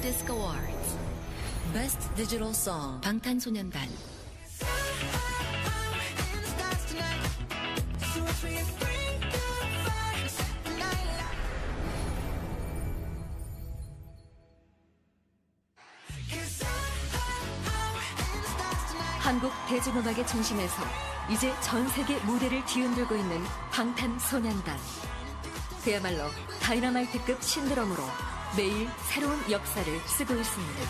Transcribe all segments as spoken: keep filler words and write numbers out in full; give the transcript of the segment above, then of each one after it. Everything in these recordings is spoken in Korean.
Disc Awards Best Digital Song 방탄소년단. 한국 대중음악의 중심에서 이제 전 세계 무대를 뒤흔들고 있는 방탄소년단. 그야말로 다이너마이트급 신드롬으로 매일 새로운 역사를 쓰고 있습니다.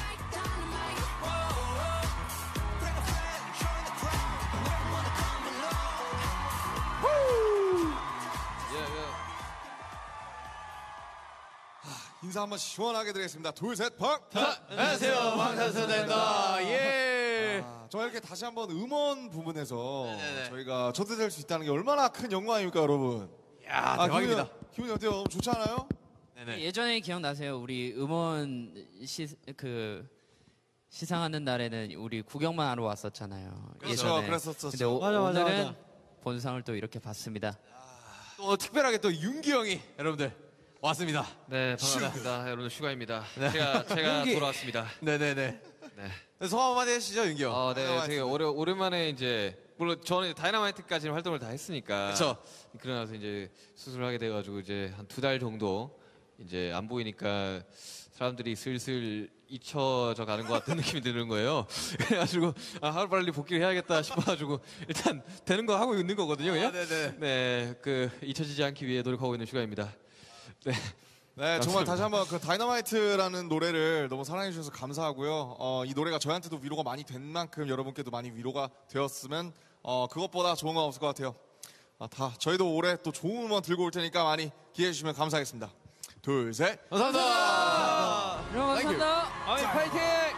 인사 한번 시원하게 드리겠습니다. 둘, 셋, 방! 자, 안녕하세요. 방탄소년단. 예. 아, 저희 이렇게 다시 한번 음원 부분에서 네네네. 저희가 초대될 수 있다는 게 얼마나 큰 영광입니까, 여러분? 야, 아, 대박입니다. 기분이, 기분이 어때요? 너무 좋지 않아요? 네네. 예전에 기억나세요? 우리 음원 시, 그, 시상하는 날에는 우리 구경만 하러 왔었잖아요. 그렇죠, 예전에. 그랬었었죠. 근데 오, 맞아, 맞아, 오늘은 맞아. 본상을 또 이렇게 받습니다. 또 오늘 특별하게 또 윤기 형이 여러분들 왔습니다. 네, 반갑습니다. 여러분들 슈가입니다. 네. 제가, 제가 윤기. 돌아왔습니다. 네네네. 네. 성함 한마디 해주시죠, 윤기 형. 어, 네, 되게 오래, 오랜만에 이제, 물론 저는 다이너마이트까지는 활동을 다 했으니까. 그쵸. 그러고 나서 이제 수술을 하게 돼가지고 이제 한 두 달 정도 이제 안 보이니까 사람들이 슬슬 잊혀져 가는 것 같은 느낌이 드는 거예요. 그래가지고, 아, 하루빨리 복귀를 해야겠다 싶어가지고, 일단 되는 거 하고 있는 거거든요, 그냥? 아, 네네. 네, 그, 잊혀지지 않기 위해 노력하고 있는 슈가입니다. 네. 네, 정말 다시 한번 그 다이너마이트라는 노래를 너무 사랑해 주셔서 감사하고요. 어, 이 노래가 저희한테도 위로가 많이 된 만큼 여러분께도 많이 위로가 되었으면 어, 그것보다 좋은 건 없을 것 같아요. 아, 다 저희도 올해 또 좋은 음원 들고 올 테니까 많이 기대해 주시면 감사하겠습니다. 둘, 셋. 감사합니다. 여러분, 감사합니다. 아이, 파이팅!